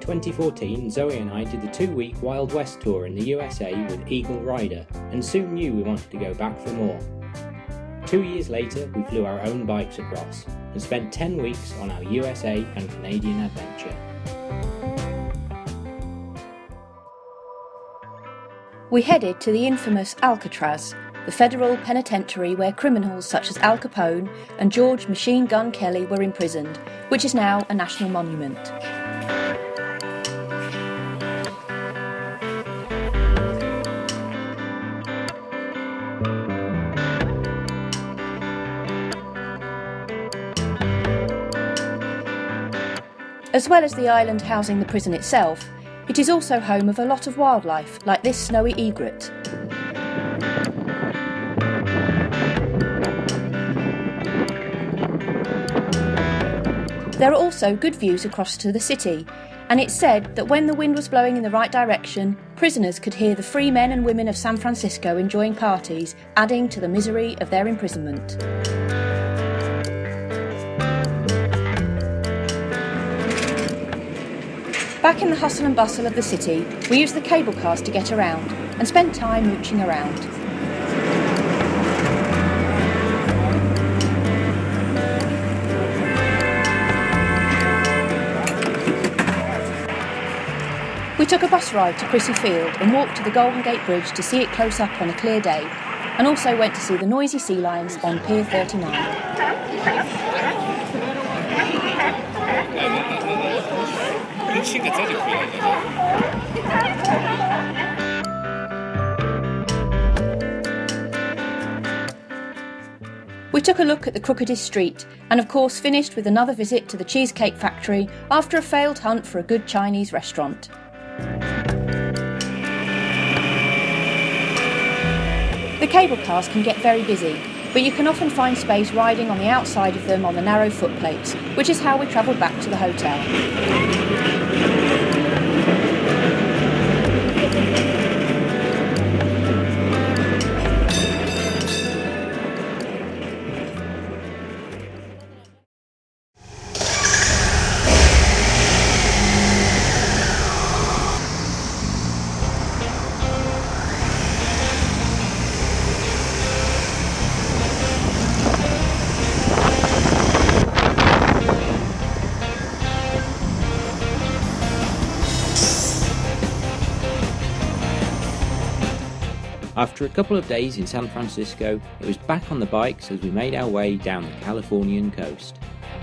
2014, Zoe and I did the 2-week Wild West tour in the USA with Eagle Rider, and soon knew we wanted to go back for more. 2 years later, we flew our own bikes across, and spent 10 weeks on our USA and Canadian adventure. We headed to the infamous Alcatraz, the federal penitentiary where criminals such as Al Capone and George Machine Gun Kelly were imprisoned, which is now a national monument. As well as the island housing the prison itself, it is also home of a lot of wildlife, like this snowy egret. There are also good views across to the city, and it's said that when the wind was blowing in the right direction, prisoners could hear the free men and women of San Francisco enjoying parties, adding to the misery of their imprisonment. Back in the hustle and bustle of the city, we used the cable cars to get around and spent time mooching around. We took a bus ride to Crissy Field and walked to the Golden Gate Bridge to see it close up on a clear day, and also went to see the noisy sea lions on Pier 39. We took a look at the crookedest street and of course finished with another visit to the Cheesecake Factory after a failed hunt for a good Chinese restaurant. The cable cars can get very busy, but you can often find space riding on the outside of them on the narrow footplates, which is how we travelled back to the hotel. After a couple of days in San Francisco, it was back on the bikes as we made our way down the Californian coast.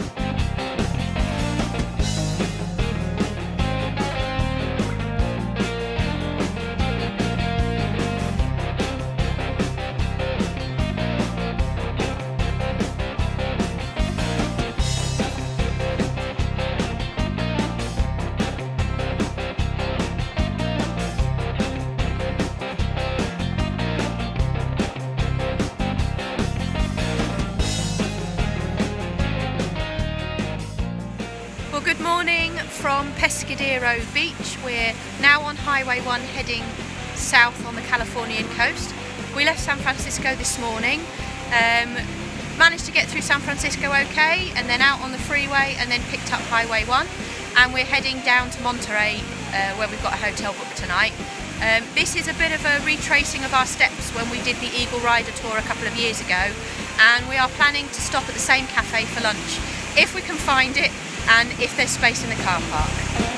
Good morning from Pescadero Beach. We're now on Highway 1 heading south on the Californian coast. We left San Francisco this morning, managed to get through San Francisco okay, and then out on the freeway and then picked up Highway 1, and we're heading down to Monterey where we've got a hotel booked tonight. This is a bit of a retracing of our steps when we did the Eagle Rider tour a couple of years ago, and we are planning to stop at the same cafe for lunch if we can find it and if there's space in the car park.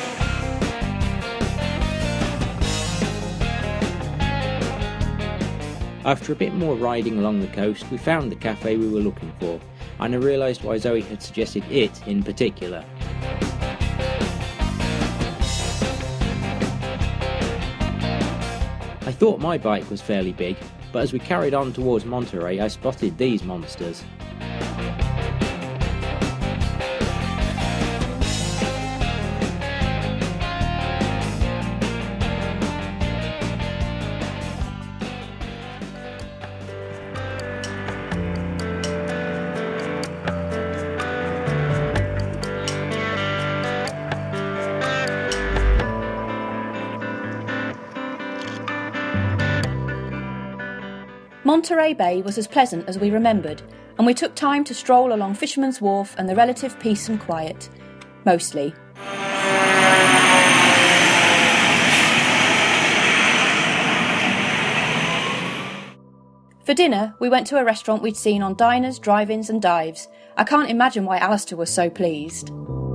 After a bit more riding along the coast, we found the cafe we were looking for, and I realised why Zoe had suggested it in particular. I thought my bike was fairly big, but as we carried on towards Monterey I spotted these monsters. Monterey Bay was as pleasant as we remembered, and we took time to stroll along Fisherman's Wharf and the relative peace and quiet. Mostly. For dinner, we went to a restaurant we'd seen on Diners, Drive-Ins and Dives. I can't imagine why Allister was so pleased.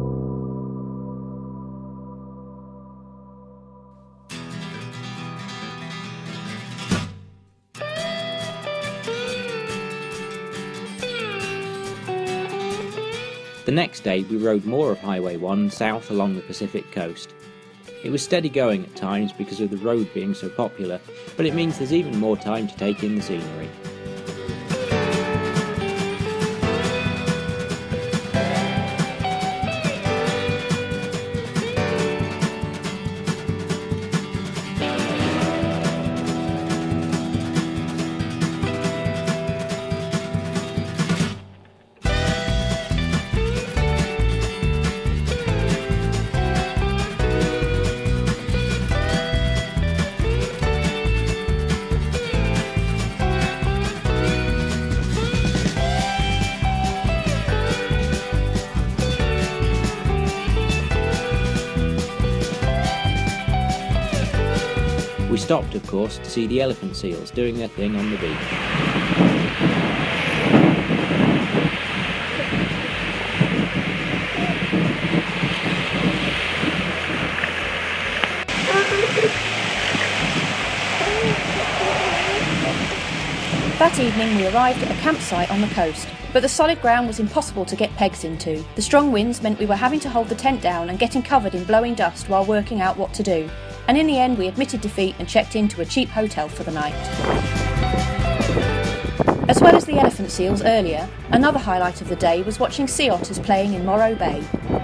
The next day we rode more of Highway 1 south along the Pacific coast. It was steady going at times because of the road being so popular, but it means there's even more time to take in the scenery. We stopped, of course, to see the elephant seals doing their thing on the beach. That evening we arrived at a campsite on the coast, but the solid ground was impossible to get pegs into. The strong winds meant we were having to hold the tent down and getting covered in blowing dust while working out what to do. And in the end we admitted defeat and checked into a cheap hotel for the night. As well as the elephant seals earlier, another highlight of the day was watching sea otters playing in Morro Bay.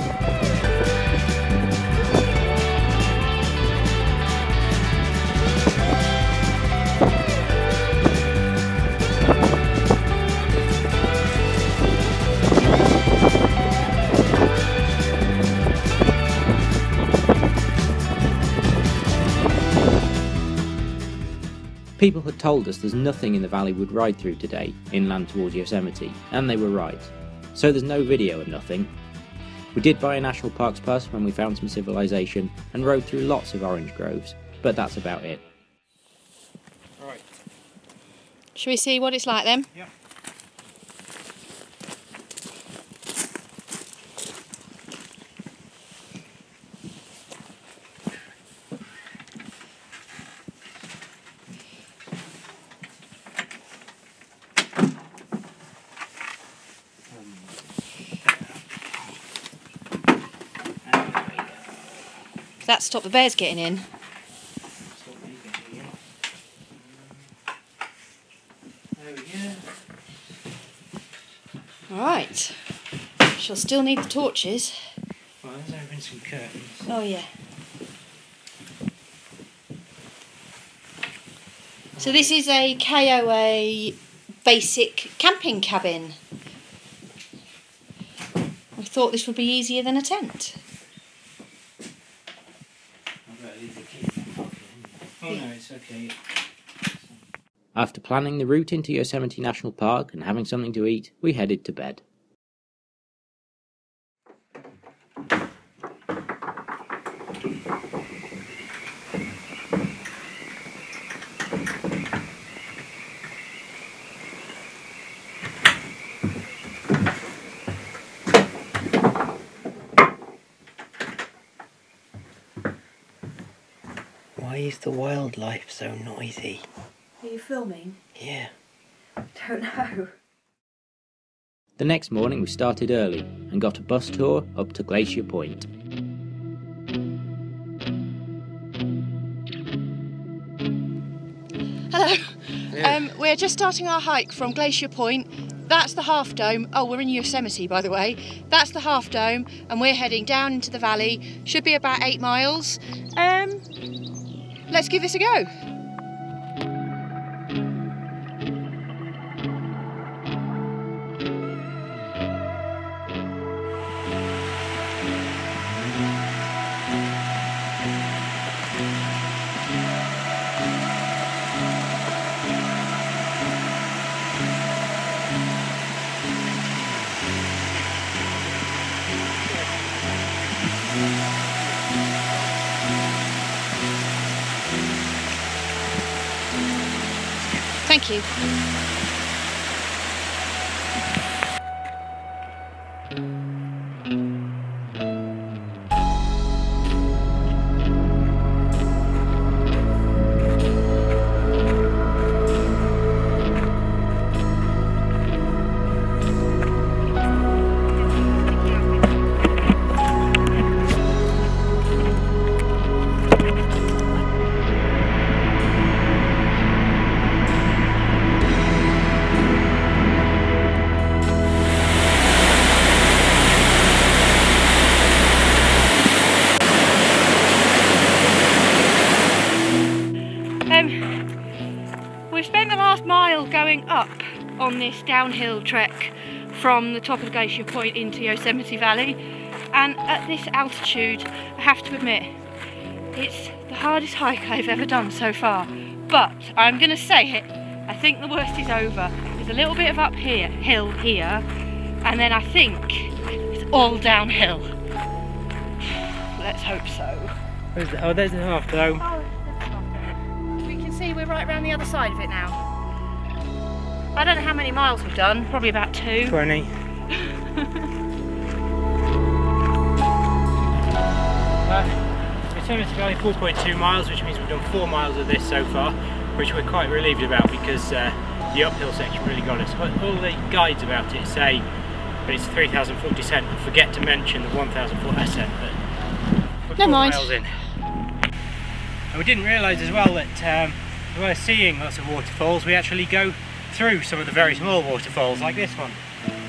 People had told us there's nothing in the valley we'd ride through today, inland towards Yosemite, and they were right. So there's no video of nothing. We did buy a national parks pass when we found some civilization, and rode through lots of orange groves, but that's about it. Right. Shall we see what it's like then? Yeah. That stopped the bears getting in. There we go. Alright. She'll still need the torches. Well, there's open some curtains. Oh yeah. So this is a KOA basic camping cabin. We thought this would be easier than a tent. Oh no, it's okay. After planning the route into Yosemite National Park and having something to eat, we headed to bed. Why is the wildlife so noisy? Are you filming? Yeah. Don't know. The next morning we started early and got a bus tour up to Glacier Point. Hello. Yeah. We're just starting our hike from Glacier Point. That's the Half Dome. Oh, we're in Yosemite, by the way. That's the Half Dome, and we're heading down into the valley. Should be about 8 miles. Let's give this a go. Thank you. We've spent the last mile going up on this downhill trek from the top of the glacier point into Yosemite Valley, and at this altitude I have to admit it's the hardest hike I've ever done so far. But I'm going to say it, I think the worst is over. There's a little bit of hill here, and then I think it's all downhill. Let's hope so. Oh, there's the half though. Oh, we can see we're right around the other side of it now. I don't know how many miles we've done, probably about 2. 20. Yosemite Valley 4.2 miles, which means we've done 4 miles of this so far, which we're quite relieved about because the uphill section really got us. All the guides about it say that it's 3,000 foot descent, and forget to mention the 1,000 foot ascent, but we're 4 miles in. And we didn't realise as well that we were seeing lots of waterfalls. We actually go through some of the very small waterfalls, like this one.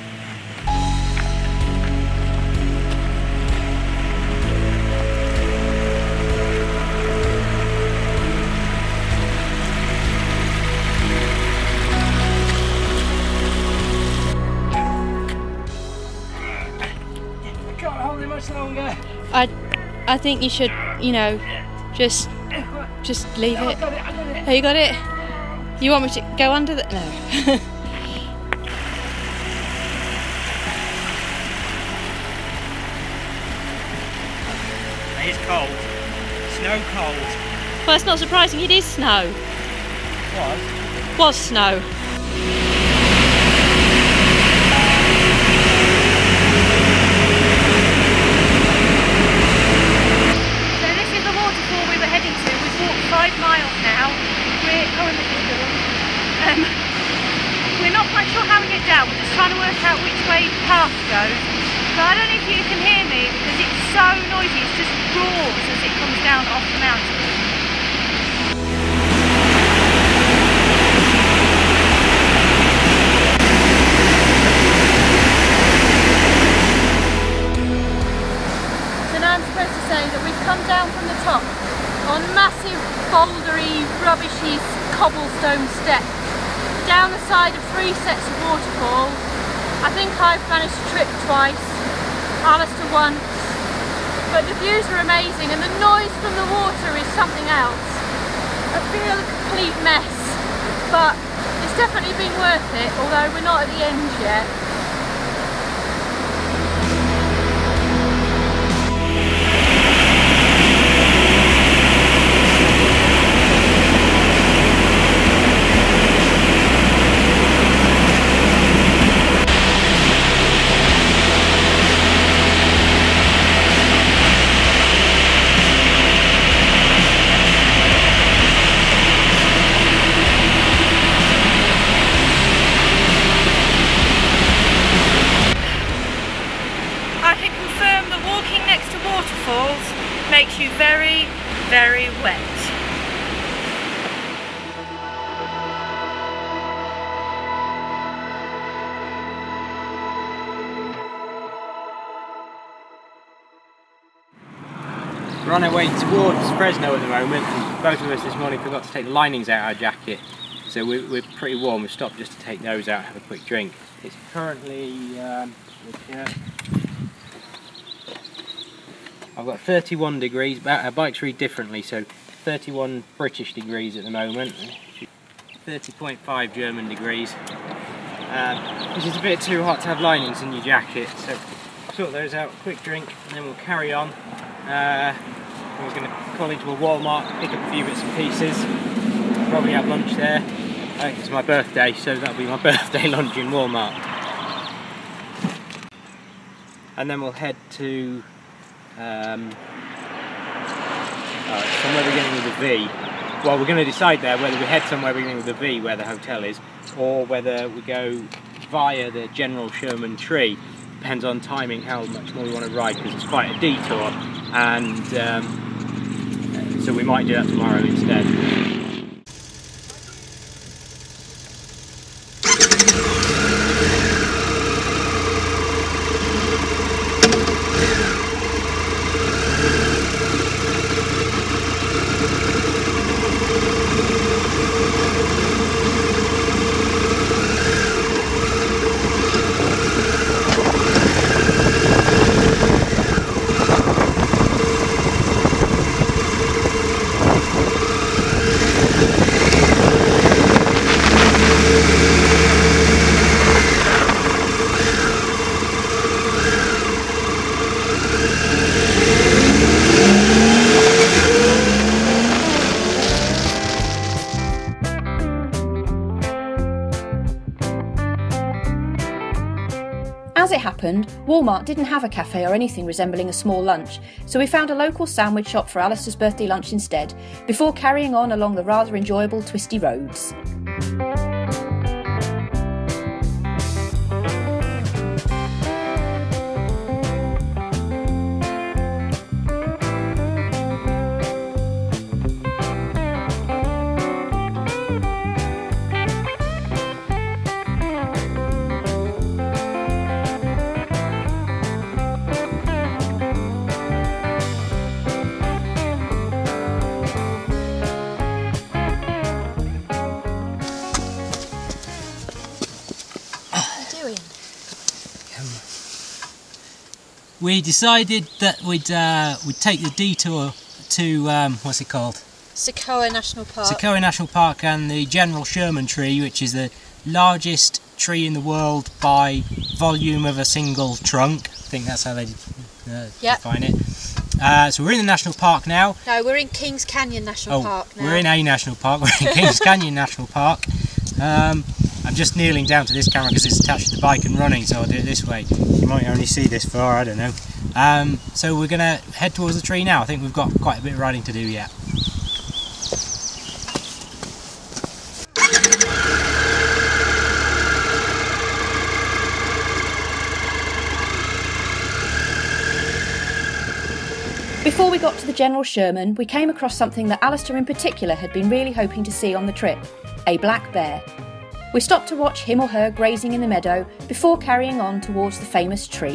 I can't hold it much longer. I think you should, you know, just leave it. I got it. Oh, you got it? You want me to go under the... No. It is cold. Snow cold. Well, it's not surprising, it is snow. Was snow. So this is the waterfall we were heading to. We've walked 5 miles now. We're not quite sure how we get down. We're just trying to work out which way the path goes. So I don't know if you can hear me because it's so noisy. It's just roars as it comes down off the mountain. So now I'm supposed to say that we've come down from the top on massive bouldery, rubbishy cobblestone steps down the side of 3 sets of waterfalls. I think I've managed to trip twice, Allister once, but the views are amazing and the noise from the water is something else. I feel a complete mess, but it's definitely been worth it, although we're not at the end yet. Makes you very, very wet. We're on our way towards Fresno at the moment, and both of us this morning forgot to take the linings out of our jacket, so we're pretty warm. We've stopped just to take those out and have a quick drink. It's currently I've got 31 degrees, our bikes read differently, so 31 British degrees at the moment, 30.5 German degrees, which is a bit too hot to have linings in your jacket, so sort those out, quick drink, and then we'll carry on. We're going to call into a Walmart, pick up a few bits and pieces, probably have lunch there, It's my birthday, so that'll be my birthday lunch in Walmart. And then we'll head to somewhere beginning with a V. Well, we're going to decide there whether we head somewhere beginning with a V, where the hotel is, or whether we go via the general Sherman tree. Depends on timing how much more we want to ride, because it's quite a detour, and so we might do that tomorrow instead. As it happened, Walmart didn't have a cafe or anything resembling a small lunch, so we found a local sandwich shop for Allister's birthday lunch instead, before carrying on along the rather enjoyable twisty roads. We decided that we'd take the detour to what's it called? Sequoia National Park. Sequoia National Park and the general Sherman tree, which is the largest tree in the world by volume of a single trunk. I think that's how they define it. So we're in the national park now. No, we're in Kings Canyon National Park now. We're in a national park. We're in Kings Canyon National Park. I'm just kneeling down to this camera because it's attached to the bike and running, so I'll do it this way. You might only see this far, I don't know. So we're going to head towards the tree now. I think we've got quite a bit of riding to do yet. Before we got to the General Sherman, we came across something that Allister in particular had been really hoping to see on the trip: a black bear. We stopped to watch him or her grazing in the meadow before carrying on towards the famous tree.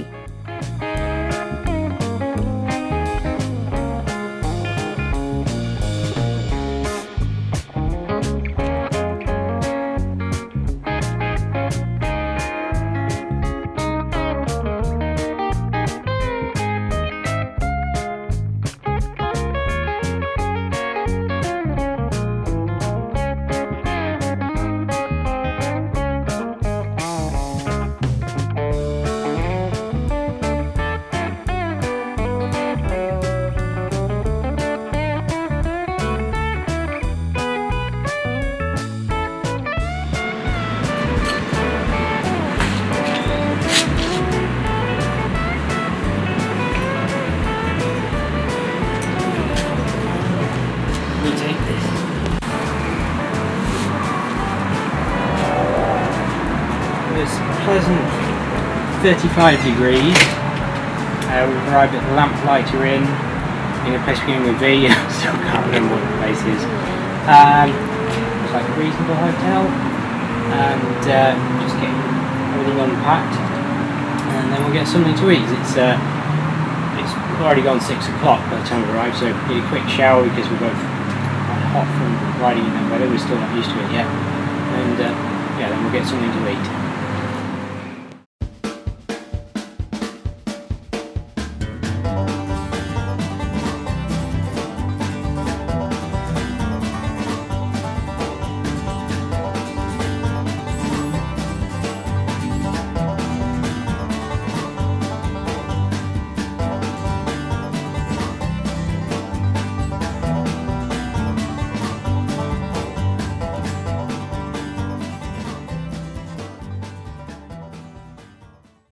Pleasant 35 degrees. We've arrived at the Lamplighter Inn in a place beginning with V. I still can't remember what the place is. Looks like a reasonable hotel, and just getting everything unpacked, and then we'll get something to eat. It's already gone 6 o'clock by the time we arrived, so need a quick shower because we're both quite hot from riding in that weather. We're still not used to it yet, and yeah, then we'll get something to eat.